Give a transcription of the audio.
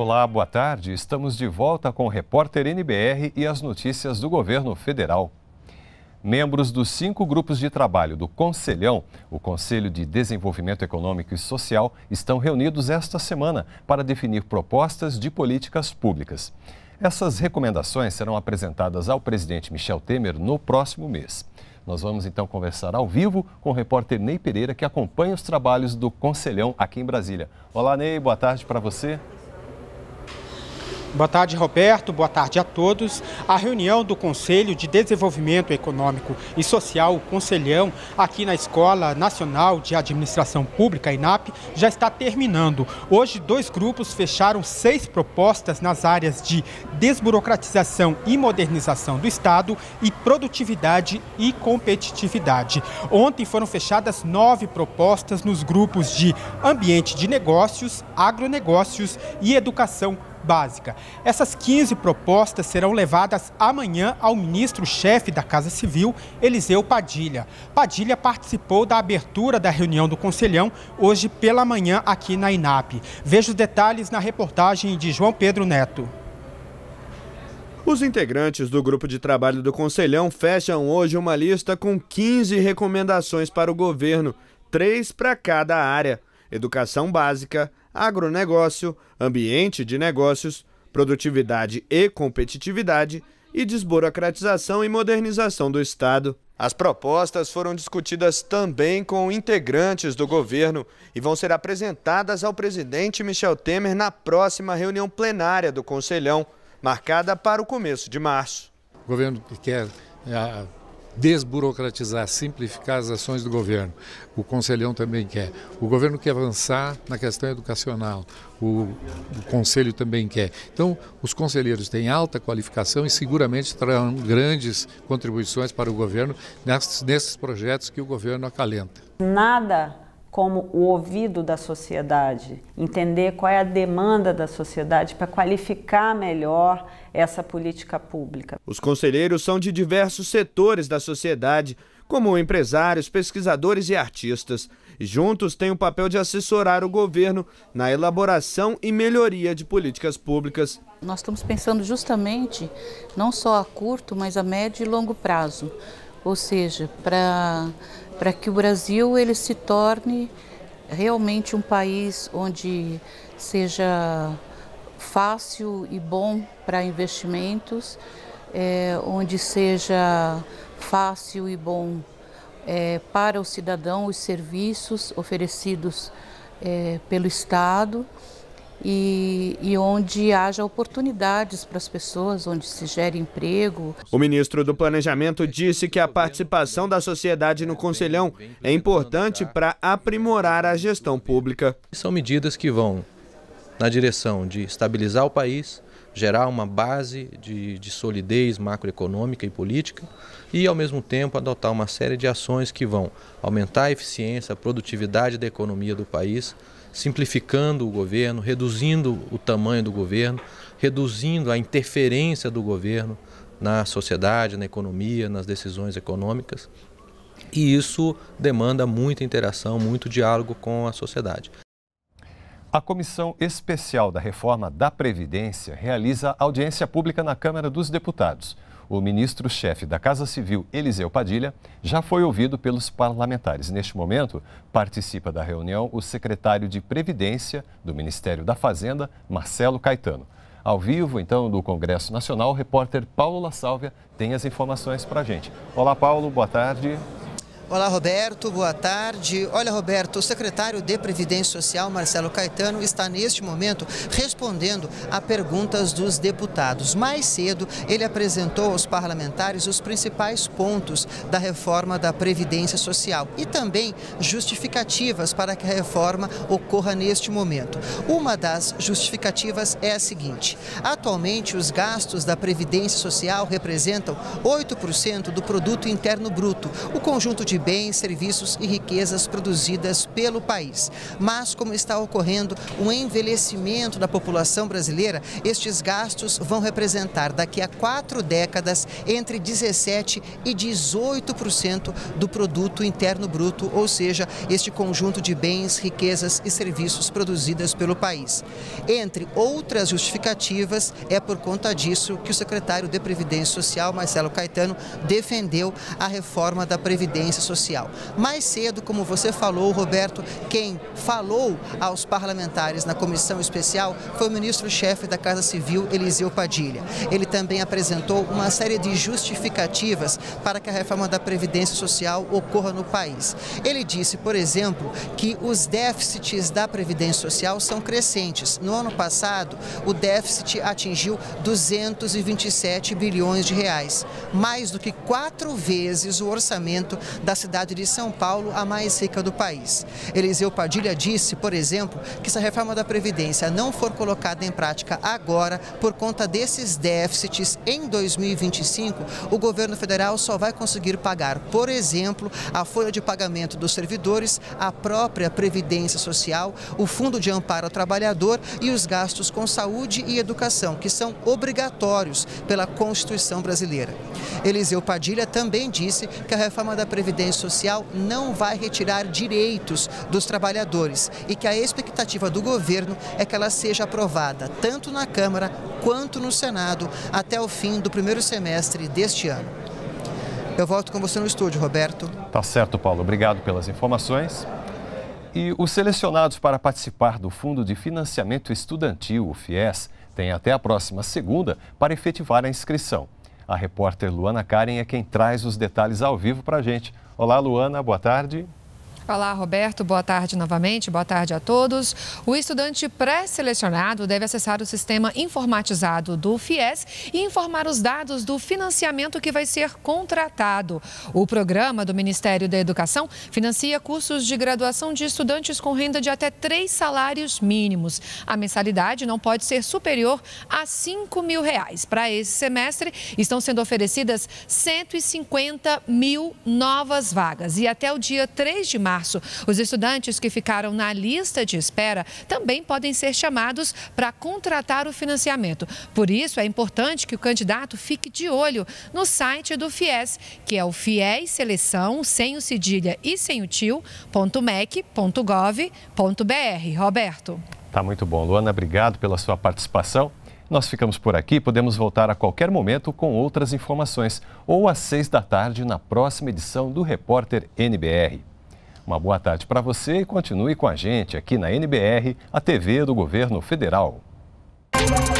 Olá, boa tarde. Estamos de volta com o repórter NBR e as notícias do governo federal. Membros dos 5 grupos de trabalho do Conselhão, o Conselho de Desenvolvimento Econômico e Social, estão reunidos esta semana para definir propostas de políticas públicas. Essas recomendações serão apresentadas ao presidente Michel Temer no próximo mês. Nós vamos então conversar ao vivo com o repórter Ney Pereira, que acompanha os trabalhos do Conselhão aqui em Brasília. Olá, Ney, boa tarde para você. Boa tarde, Roberto. Boa tarde a todos. A reunião do Conselho de Desenvolvimento Econômico e Social, o Conselhão, aqui na Escola Nacional de Administração Pública, INAP, já está terminando. Hoje, 2 grupos fecharam 6 propostas nas áreas de desburocratização e modernização do Estado e produtividade e competitividade. Ontem foram fechadas 9 propostas nos grupos de ambiente de negócios, agronegócios e educação básica. Essas 15 propostas serão levadas amanhã ao ministro-chefe da Casa Civil, Eliseu Padilha. Padilha participou da abertura da reunião do Conselhão hoje pela manhã aqui na INAP. Veja os detalhes na reportagem de João Pedro Neto. Os integrantes do grupo de trabalho do Conselhão fecham hoje uma lista com 15 recomendações para o governo, 3 para cada área: educação básica, agronegócio, ambiente de negócios, produtividade e competitividade e desburocratização e modernização do Estado. As propostas foram discutidas também com integrantes do governo e vão ser apresentadas ao presidente Michel Temer na próxima reunião plenária do Conselhão, marcada para o começo de março. O governo quer desburocratizar, simplificar as ações do governo. O Conselhão também quer. O governo quer avançar na questão educacional. O Conselho também quer. Então, os conselheiros têm alta qualificação e seguramente trarão grandes contribuições para o governo nesses projetos que o governo acalenta. Nada como o ouvido da sociedade, entender qual é a demanda da sociedade para qualificar melhor essa política pública. Os conselheiros são de diversos setores da sociedade, como empresários, pesquisadores e artistas, e juntos têm o papel de assessorar o governo na elaboração e melhoria de políticas públicas. Nós estamos pensando justamente não só a curto, mas a médio e longo prazo, ou seja, para que o Brasil ele se torne realmente um país onde seja fácil e bom para investimentos, onde seja fácil e bom para o cidadão os serviços oferecidos pelo Estado e onde haja oportunidades para as pessoas, onde se gere emprego. O ministro do Planejamento disse que a participação da sociedade no Conselhão é importante para aprimorar a gestão pública. São medidas que vão na direção de estabilizar o país, gerar uma base de solidez macroeconômica e política e, ao mesmo tempo, adotar uma série de ações que vão aumentar a eficiência, a produtividade da economia do país, simplificando o governo, reduzindo o tamanho do governo, reduzindo a interferência do governo na sociedade, na economia, nas decisões econômicas. E isso demanda muita interação, muito diálogo com a sociedade. A Comissão Especial da Reforma da Previdência realiza audiência pública na Câmara dos Deputados. O ministro-chefe da Casa Civil, Eliseu Padilha, já foi ouvido pelos parlamentares. Neste momento, participa da reunião o secretário de Previdência do Ministério da Fazenda, Marcelo Caetano. Ao vivo, então, do Congresso Nacional, o repórter Paulo La Sálvia tem as informações para a gente. Olá, Paulo, boa tarde. Olá, Roberto, boa tarde. Olha, Roberto, o secretário de Previdência Social, Marcelo Caetano, está neste momento respondendo a perguntas dos deputados. Mais cedo, ele apresentou aos parlamentares os principais pontos da reforma da Previdência Social e também justificativas para que a reforma ocorra neste momento. Uma das justificativas é a seguinte: atualmente, os gastos da Previdência Social representam 8% do produto interno bruto. O conjunto de de bens, serviços e riquezas produzidas pelo país. Mas, como está ocorrendo um envelhecimento da população brasileira, estes gastos vão representar daqui a 4 décadas entre 17% e 18% do produto interno bruto, ou seja, este conjunto de bens, riquezas e serviços produzidas pelo país. Entre outras justificativas, é por conta disso que o secretário de Previdência Social, Marcelo Caetano, defendeu a reforma da Previdência Social. Mais cedo, como você falou, Roberto, quem falou aos parlamentares na comissão especial foi o ministro-chefe da Casa Civil, Eliseu Padilha. Ele também apresentou uma série de justificativas para que a reforma da Previdência Social ocorra no país. Ele disse, por exemplo, que os déficits da Previdência Social são crescentes. No ano passado, o déficit atingiu 227 bilhões de reais, mais do que 4 vezes o orçamento da cidade de São Paulo, a mais rica do país. Eliseu Padilha disse, por exemplo, que se a reforma da Previdência não for colocada em prática agora, por conta desses déficits, em 2025, o governo federal só vai conseguir pagar, por exemplo, a folha de pagamento dos servidores, a própria Previdência Social, o Fundo de Amparo ao Trabalhador e os gastos com saúde e educação, que são obrigatórios pela Constituição brasileira. Eliseu Padilha também disse que a reforma da Previdência Social não vai retirar direitos dos trabalhadores e que a expectativa do governo é que ela seja aprovada tanto na Câmara quanto no Senado até o fim do primeiro semestre deste ano. Eu volto com você no estúdio, Roberto. Tá certo, Paulo. Obrigado pelas informações. E os selecionados para participar do Fundo de Financiamento Estudantil, o FIES, têm até a próxima segunda para efetivar a inscrição. A repórter Luana Karen é quem traz os detalhes ao vivo para a gente. Olá, Luana, boa tarde. Olá, Roberto. Boa tarde novamente. Boa tarde a todos. O estudante pré-selecionado deve acessar o sistema informatizado do FIES e informar os dados do financiamento que vai ser contratado. O programa do Ministério da Educação financia cursos de graduação de estudantes com renda de até 3 salários mínimos. A mensalidade não pode ser superior a R$5 mil. Para esse semestre, estão sendo oferecidas 150 mil novas vagas. E até o dia 3 de março, os estudantes que ficaram na lista de espera também podem ser chamados para contratar o financiamento. Por isso, é importante que o candidato fique de olho no site do FIES, que é o FIES Seleção, sem o cedilha e sem o tio.mec.gov.br. Roberto. Tá muito bom. Luana, obrigado pela sua participação. Nós ficamos por aqui, podemos voltar a qualquer momento com outras informações ou às 6 da tarde na próxima edição do Repórter NBR. Uma boa tarde para você e continue com a gente aqui na NBR, a TV do Governo Federal.